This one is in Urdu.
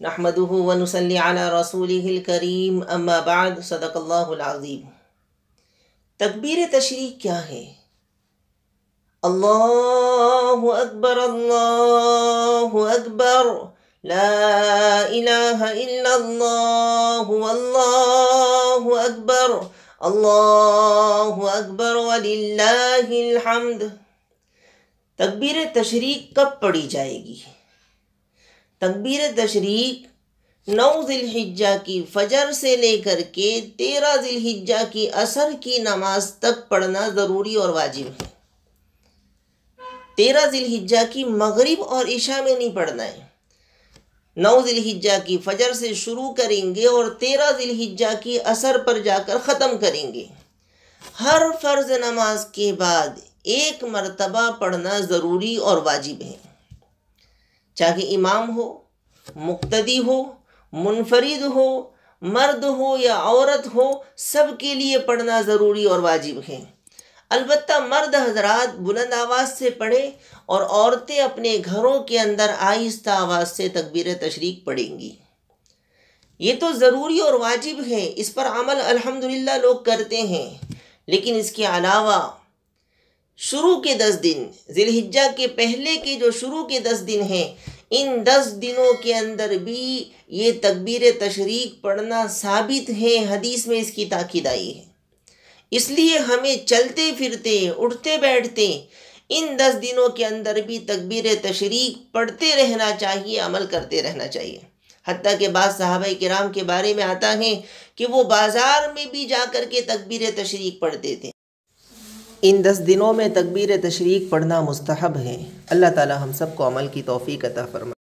نحمده ونصلي على رسوله الكريم اما بعد صدق اللہ العظیم۔ تکبیر تشریق کیا ہے؟ اللہ اکبر اللہ اکبر لا الہ الا اللہ واللہ اکبر اللہ اکبر وللہ الحمد۔ تکبیر تشریق کب پڑھی جائے گی؟ تکبیر تشریق 9 ذی الحجہ کی فجر سے لے کر کے 13 ذی الحجہ کی عصر کی نماز تک پڑھنا ضروری اور واجب ہے۔ 13 ذی الحجہ کی مغرب اور عشاء میں نہیں پڑھنا ہے۔ 9 ذی الحجہ کی فجر سے شروع کریں گے اور 13 ذی الحجہ کی عصر پر جا کر ختم کریں گے۔ ہر فرض نماز کے بعد ایک مرتبہ پڑھنا ضروری اور واجب ہے، چاہے امام ہو، مقتدی ہو، منفرد ہو، مرد ہو یا عورت ہو، سب کے لیے پڑھنا ضروری اور واجب ہے۔ البتہ مرد حضرات بلند آواز سے پڑھیں اور عورتیں اپنے گھروں کے اندر آہستہ آواز سے تکبیر تشریق پڑھیں گی۔ یہ تو ضروری اور واجب ہے، اس پر عمل الحمدللہ لوگ کرتے ہیں، لیکن اس کے علاوہ شروع کے 10 دن، ذی الحجہ کے پہلے کے جو شروع کے 10 دن ہیں، ان 10 دنوں کے اندر بھی یہ تکبیر تشریق پڑھنا ثابت ہے، حدیث میں اس کی تاکید آئی ہے۔ اس لیے ہمیں چلتے پھرتے اٹھتے بیٹھتے ان 10 دنوں کے اندر بھی تکبیر تشریق پڑھتے رہنا چاہیے، عمل کرتے رہنا چاہیے۔ حتیٰ کہ بعض صحابہ کرام کے بارے میں آتا ہے کہ وہ بازار میں بھی جا کر کے تکبیر تشریق پڑھتے تھے۔ ان 10 دنوں میں تکبیر تشریق پڑھنا مستحب ہے۔ اللہ تعالی ہم سب کو عمل کی توفیق عطا فرمائے۔